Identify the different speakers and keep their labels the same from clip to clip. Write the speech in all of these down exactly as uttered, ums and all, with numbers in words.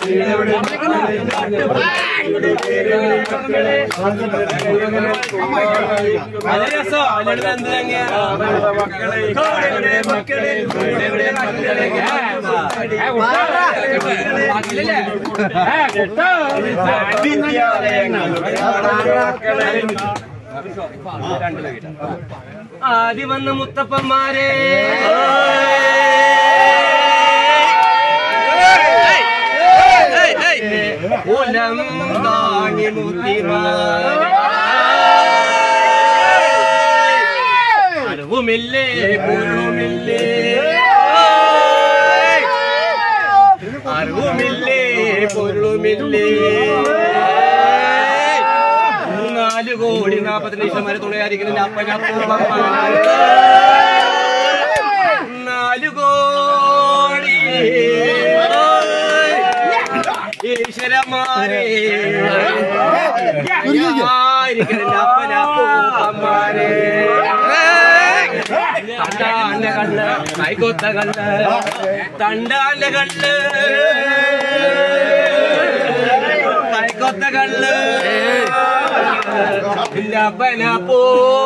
Speaker 1: ആദ്യ വന്ന മുത്തപ്പന്മാരെ ഓലം താങ്ങി മുത്തിമാറുമില്ലേ പൂരുമില്ലേ അറിവുമില്ലേ പൊരുളുമില്ലേ നാല് കോടി നാപ്പത്തി ലക്ഷമാരെ തുണയായിരിക്കുന്ന അപ്പനപ്പൂപ്പന്മാർ നാലു കോടി ഈശ്വരന്മാരെ അപ്പനപ്പൂപ്പന്മാരെ തണ്ടാന്റെ കണ്ണ് കൈകൊത്ത കണ്ണ് തണ്ടാന്റെ കണ്ണ് കൈകൊത്ത കണ്ണ് അപ്പനപ്പൂ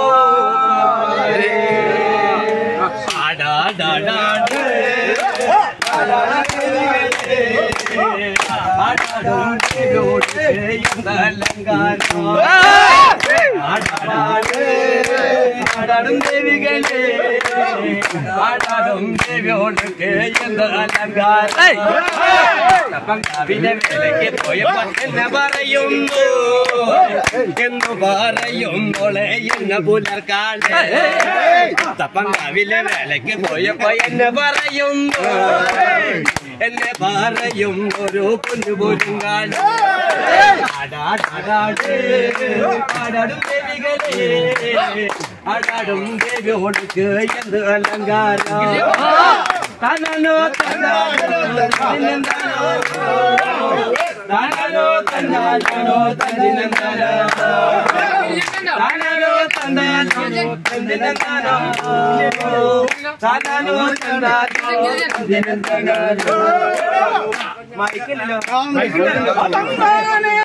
Speaker 1: ആടാടും ദേവികളെ ആടാടും ദേവിയോടൊക്കെ എന്ത് അലങ്കാരം വിലക്ക് പോയപ്പോ എന്നെ പറയുന്നു എന്ന് പറയുമ്പോളെ എന്നെ പുലർക്കാളെ തപ്പങ്കാവിലെ വേലയ്ക്ക് പോയപ്പോ എന്നെ പറയുന്നു എന്നെ പറയും ഒരു പൊന്നുപോലും കാണാടും ദേവികളെ ആടാടും ദേവിയോടൊക്കെ എന്ത് അലങ്കാരം തന്നോ തന്നാലോ തന്നോ തന്നാലോ തന്നിനെന്താനോ തന്നോ തന്നാലോ തന്നിനെന്താനോ തന്നോ തന്നാലോ തന്നിനെന്താനോ മൈക്കിലോ മൈക്കിലോ